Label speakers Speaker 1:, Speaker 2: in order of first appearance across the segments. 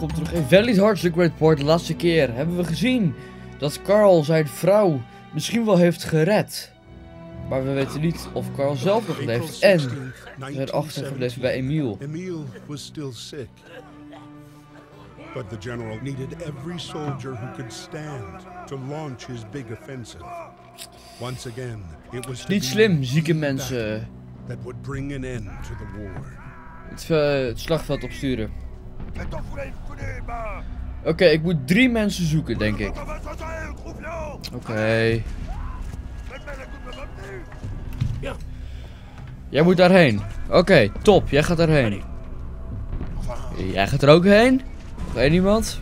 Speaker 1: welkom terug in Valley Hearts The Great War. De laatste keer hebben we gezien dat Carl zijn vrouw misschien wel heeft gered. Maar we weten niet of Carl zelf nog leeft en we zijn achtergebleven bij Emile.
Speaker 2: Emile was still sick. But the general needed every soldier who could stand to launch his big offensive. Once again, it was
Speaker 1: Niet slim, zieke mensen.
Speaker 2: That would bring an end to the war.
Speaker 1: Het slagveld opsturen. Oké, ik moet 3 mensen zoeken, denk ik. Oké. Jij moet daarheen. Oké, top. Jij gaat daarheen. Jij gaat er ook heen? Nog één iemand?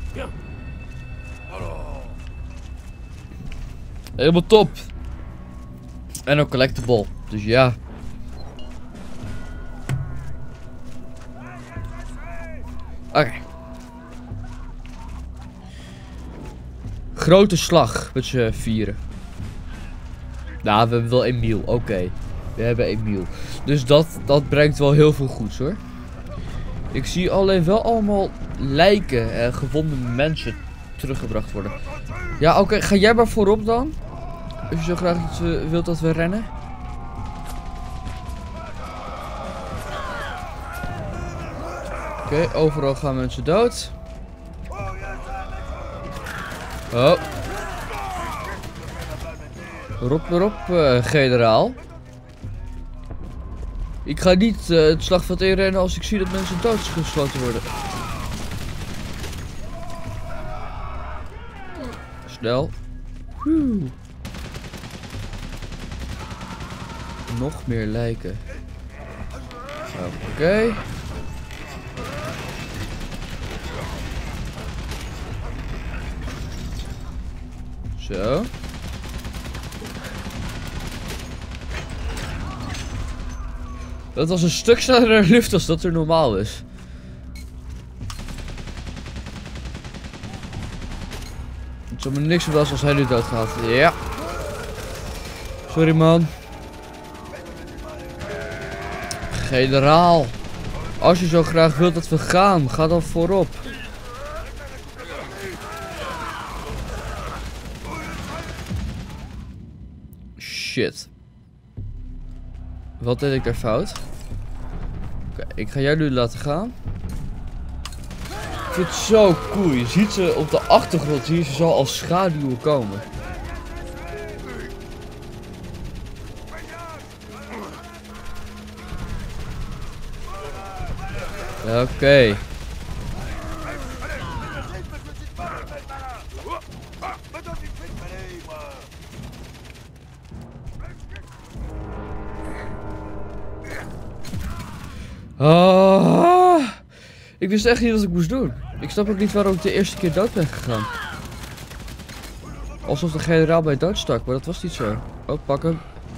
Speaker 1: Helemaal top. En ook collectible. Dus ja. Oké. Grote slag met z'n vieren. Nou, we hebben wel Emile. Oké. We hebben Emile. Dus dat brengt wel heel veel goeds hoor. Ik zie alleen wel allemaal lijken en gewonde mensen teruggebracht worden. Ja, oké. Ga jij maar voorop dan? Als je zo graag wilt dat we rennen. Oké, overal gaan mensen dood. Oh. Erop, generaal. Ik ga niet het slagveld inrennen als ik zie dat mensen doodgeschoten worden. Snel. Nog meer lijken. Oké. Zo. Dat was een stuk sneller lucht als dat er normaal is. Het zou me niks verbazen als hij nu doodgaat. Ja. Sorry man. Generaal. Als je zo graag wilt dat we gaan, ga dan voorop. Shit. Wat deed ik daar fout? Oké, ik ga jij nu laten gaan. Ik vind het zo cool. Je ziet ze op de achtergrond, zie je ze zo als schaduwen komen. Oké. Ah, ik wist echt niet wat ik moest doen. Ik snap ook niet waarom ik de eerste keer dood ben gegaan. Alsof de generaal bij dood stak, maar dat was niet zo. Oh, pak hem.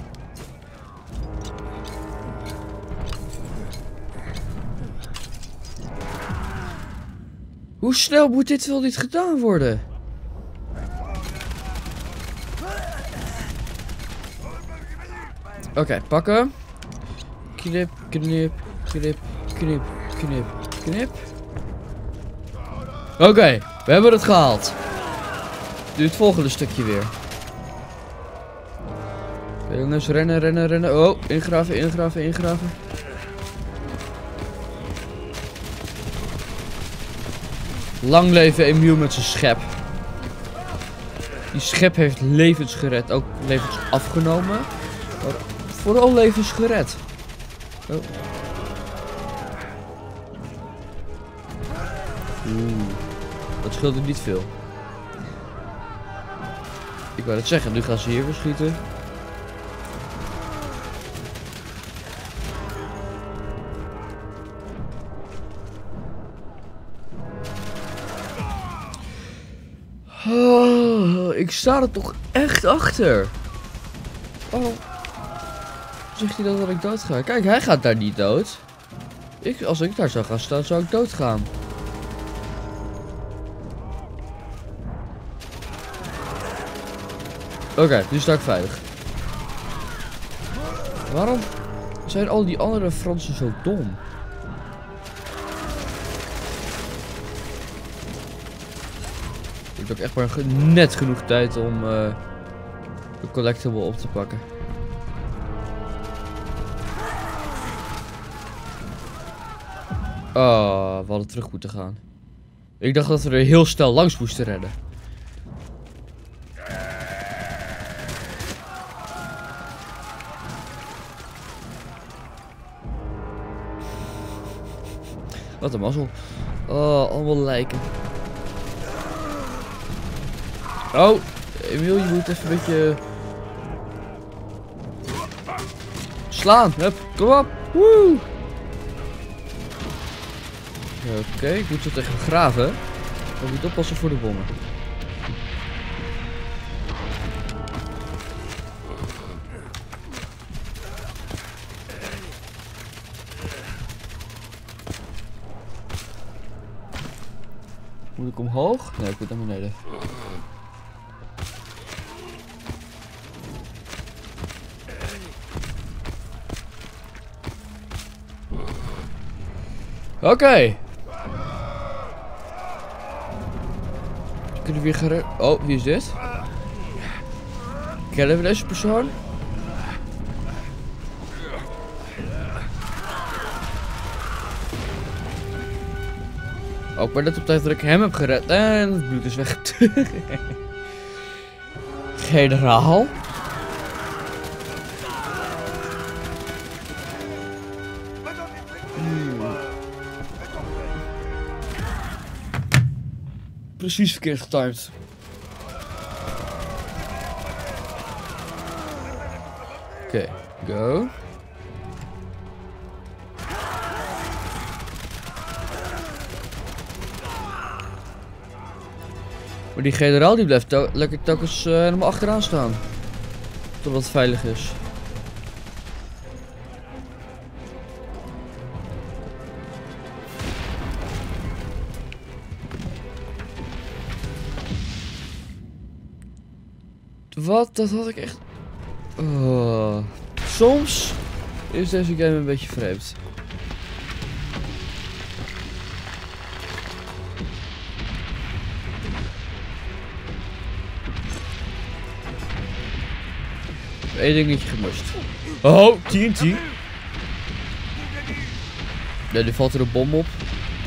Speaker 1: Hoe snel moet dit wel niet gedaan worden? Oké, pak hem. Knip, knip, knip, knip, knip, knip. Oké, we hebben het gehaald. Nu het volgende stukje weer. Oké, jongens, rennen, rennen, rennen. Oh, ingraven, ingraven, ingraven. Lang leven Emile met zijn schep. Die schep heeft levens gered, ook levens afgenomen. Maar vooral levens gered. Oh. Dat scheelde niet veel. Ik wou het zeggen, nu gaan ze hier verschieten. Oh, ik sta er toch echt achter. Oh. Zegt hij dat ik dood ga? Kijk, hij gaat daar niet dood. Als ik daar zou gaan staan, zou ik doodgaan. Oké, nu sta ik veilig. Waarom zijn al die andere Fransen zo dom? heb ook echt maar net genoeg tijd om de collectible op te pakken. Oh, we hadden terug moeten gaan. Ik dacht dat we er heel snel langs moesten rennen. Wat een mazzel. Oh, allemaal lijken. Oh, Emiel, je moet even een beetje... slaan. Hup, kom op. Woe! Oké, ik moet zo tegen hem graven. Ik moet oppassen voor de bommen. Moet ik omhoog? Nee, ik moet naar beneden. Oké. Kunnen we weer gaan... Oh, wie is dit? Kennen we deze persoon? Ook maar net op tijd dat ik hem heb gered. En het bloed is weg. Generaal. Precies verkeerd getimed. Oké, go. Maar die generaal die blijft lekker telkens helemaal achteraan staan. Totdat het veilig is. Wat? Dat had ik echt... Oh. Soms is deze game een beetje vreemd. Eén dingetje gemust. Oh, TNT. Nee, nu valt er een bom op.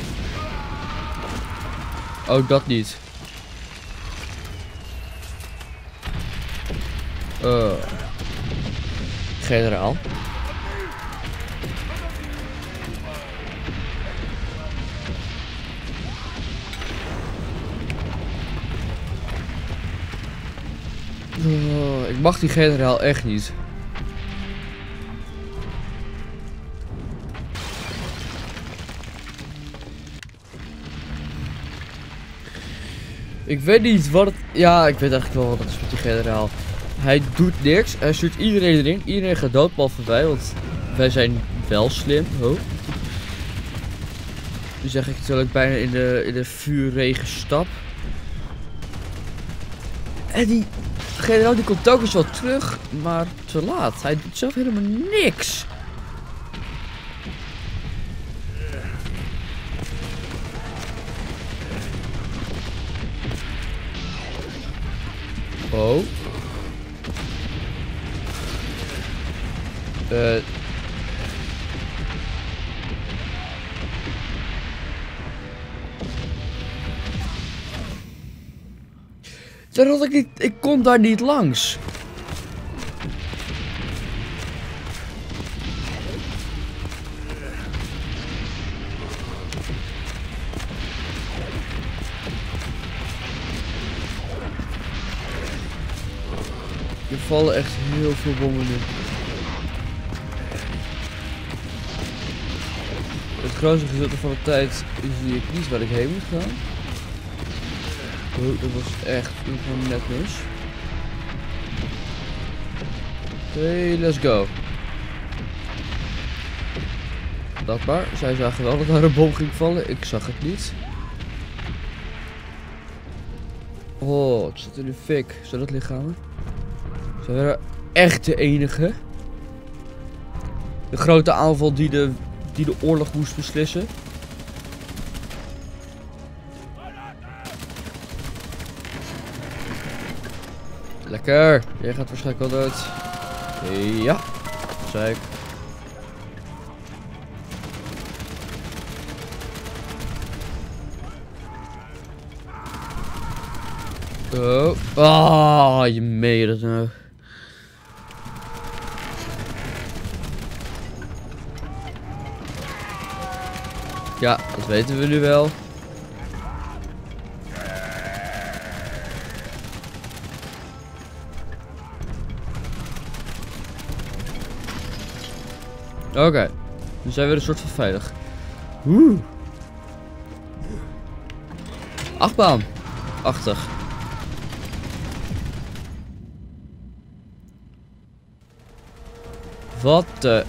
Speaker 1: Oh, dat niet. Generaal. Ik mag die generaal echt niet. Ik weet niet wat het... Ja, ik weet eigenlijk wel wat het is met die generaal. Hij doet niks. Hij stuurt iedereen erin. Iedereen gaat dood, behalve wij, want wij zijn wel slim. Oh. Nu zeg ik terwijl ik bijna in de vuurregen stap. En die generaal die komt telkens wel terug, maar te laat. Hij doet zelf helemaal niks. Oh. Daar had ik niet... Ik kon daar niet langs. Er vallen echt heel veel bommen nu. Het grootste gedeelte van de tijd zie ik niet waar ik heen moet gaan. Oh, dat was echt net mis. Oké, let's go. Dat maar. Zij zagen wel dat daar een bom ging vallen. Ik zag het niet. Oh, het zit in de fik. Zijn dat lichamen? Zijn we echt de enige? De grote aanval die de oorlog moest beslissen. Lekker. Jij gaat waarschijnlijk wel dood. Ja. Zeik. Oh. Ah, je meen dat nou. Ja, dat weten we nu wel. Oké, nu zijn we een soort van veilig. Woe. Achtbaan. Achtig. Wat de...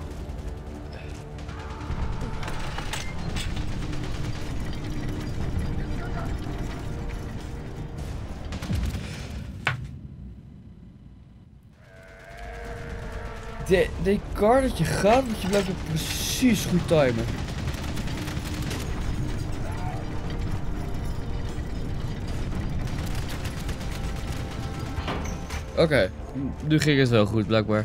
Speaker 1: De kar dat je gaat, moet je blijven precies goed timen. Oké, nu ging het wel goed blijkbaar.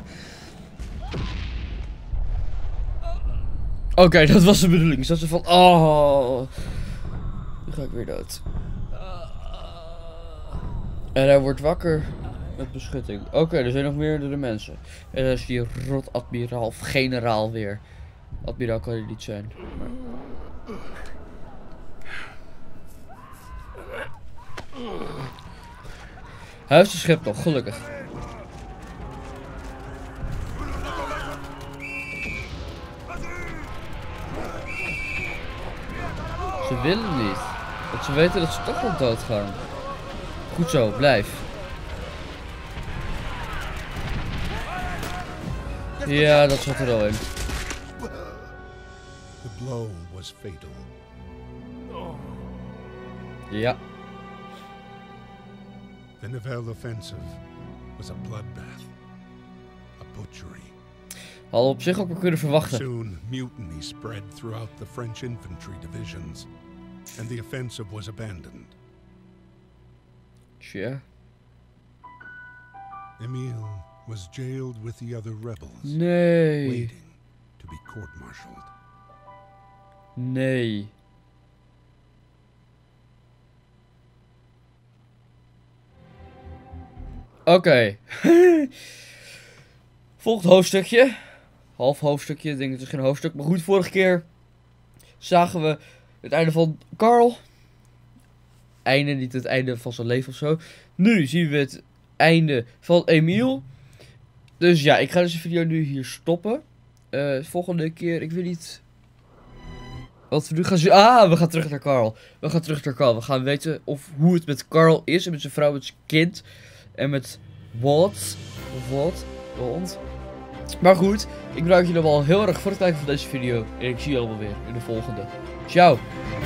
Speaker 1: Oké, dat was de bedoeling. Ze van, oh, nu ga ik weer dood. En hij wordt wakker. Met beschutting. Oké, er zijn nog meerdere mensen. En dan is die rot-admiraal of generaal weer. Admiraal kan hij niet zijn. Maar... Hij heeft zijn schip nog, gelukkig. Ze willen niet. Want ze weten dat ze toch wel dood gaan. Goed zo, blijf. Ja, dat zat er al in.
Speaker 2: The blow was fatal.
Speaker 1: Ja.
Speaker 2: The Nivelle offensive was a bloodbath, a butchery.
Speaker 1: Hadden op zich ook wel kunnen verwachten.
Speaker 2: Soon, mutiny spread throughout the French infantry divisions, and the offensive was abandoned.
Speaker 1: Tja.
Speaker 2: Emile was jailed with the other rebels,
Speaker 1: Nee.
Speaker 2: waiting to be court-martialed.
Speaker 1: Nee. Oké. Volgend hoofdstukje. Half hoofdstukje, ik denk het is geen hoofdstuk. Maar goed, vorige keer zagen we het einde van Carl. Einde, niet het einde van zijn leven of zo. Nu zien we het einde van Emile. Dus ja, ik ga deze video nu hier stoppen. Volgende keer, ik weet niet wat we nu gaan zien. Ah, we gaan terug naar Carl. We gaan terug naar Carl. We gaan weten hoe het met Carl is. En met zijn vrouw, met zijn kind. En met Walt. Of wat? Walt. Maar goed, ik bedank jullie allemaal heel erg voor het kijken van deze video. En ik zie je allemaal weer in de volgende. Ciao.